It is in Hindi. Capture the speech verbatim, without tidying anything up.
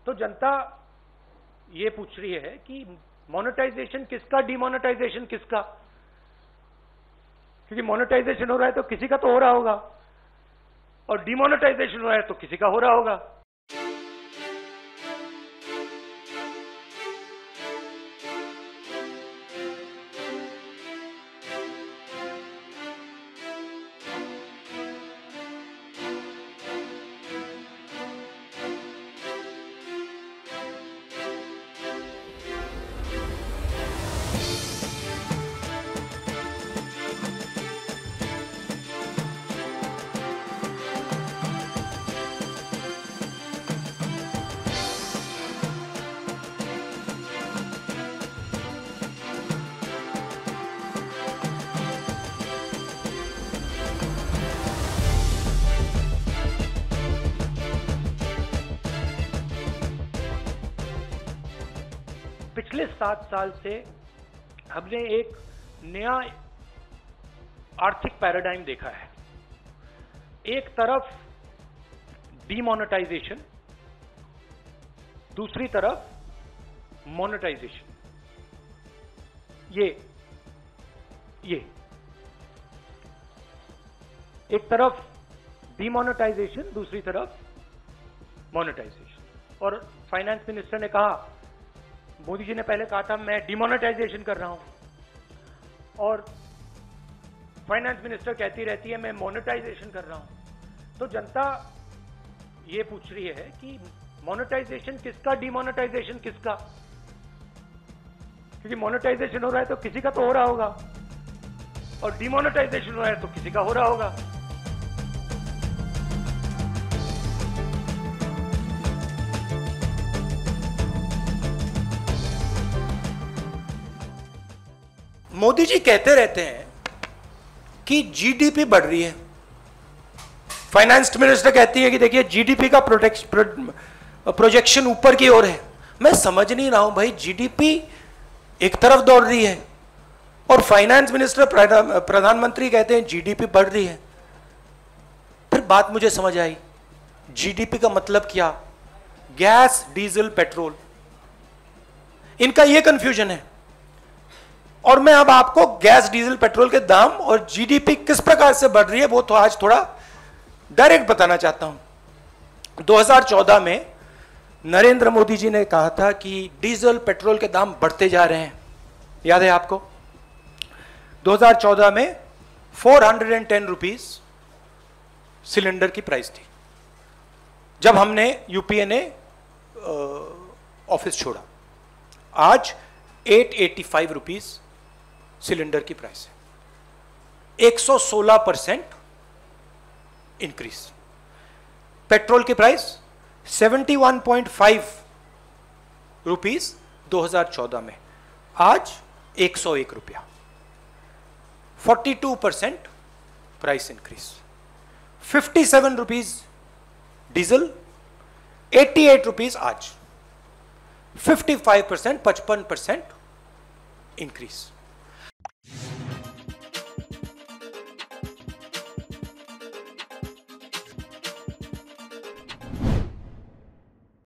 तो जनता ये पूछ रही है कि मोनेटाइजेशन किसका, डिमोनेटाइजेशन किसका? क्योंकि मोनेटाइजेशन हो रहा है तो किसी का तो हो रहा होगा, और डिमोनेटाइजेशन हो रहा है तो किसी का हो रहा होगा। पिछले सात साल से हमने एक नया आर्थिक पैराडाइम देखा है। एक तरफ डीमोनेटाइजेशन, दूसरी तरफ मोनेटाइजेशन। ये ये एक तरफ डीमोनेटाइजेशन, दूसरी तरफ मोनेटाइजेशन। और फाइनेंस मिनिस्टर ने कहा, मोदी जी ने पहले कहा था मैं डिमोनेटाइजेशन कर रहा हूं, और फाइनेंस मिनिस्टर कहती रहती है मैं मोनेटाइजेशन कर रहा हूं। तो जनता ये पूछ रही है कि मोनेटाइजेशन किसका, डिमोनेटाइजेशन किसका? क्योंकि मोनेटाइजेशन हो रहा है तो किसी का तो हो रहा होगा, और डिमोनेटाइजेशन हो रहा है तो किसी का हो रहा होगा। मोदी जी कहते रहते हैं कि जीडीपी बढ़ रही है, फाइनेंस मिनिस्टर कहती है कि देखिए जीडीपी का प्रोजेक्शन ऊपर की ओर है। मैं समझ नहीं रहा हूं भाई, जीडीपी एक तरफ दौड़ रही है और फाइनेंस मिनिस्टर, प्रधानमंत्री कहते हैं जीडीपी बढ़ रही है। फिर बात मुझे समझ आई, जीडीपी का मतलब क्या? गैस, डीजल, पेट्रोल, इनका यह कंफ्यूजन है। और मैं अब आपको गैस, डीजल, पेट्रोल के दाम और जीडीपी किस प्रकार से बढ़ रही है वो तो आज थोड़ा डायरेक्ट बताना चाहता हूं। दो हज़ार चौदह में नरेंद्र मोदी जी ने कहा था कि डीजल, पेट्रोल के दाम बढ़ते जा रहे हैं, याद है आपको? दो हज़ार चौदह में चार सौ दस रुपीस सिलेंडर की प्राइस थी जब हमने यूपीए ने ऑफिस छोड़ा। आज आठ सौ पचासी रुपीस सिलेंडर की प्राइस है, एक सौ सोलह परसेंट इंक्रीज। पेट्रोल की प्राइस इकहत्तर पॉइंट पाँच रुपीस दो हज़ार चौदह में, आज एक सौ एक रुपया, बयालीस परसेंट प्राइस इंक्रीज। सत्तावन रुपीस डीजल, अठासी रुपीस आज, पचपन परसेंट, पचपन परसेंट इंक्रीज।